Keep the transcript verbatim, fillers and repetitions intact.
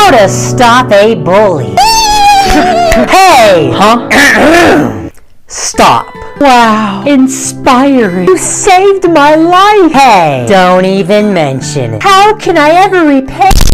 How to stop a bully. Hey! Huh? Stop. Wow. Inspiring. You saved my life. Hey! Don't even mention it. How can I ever repay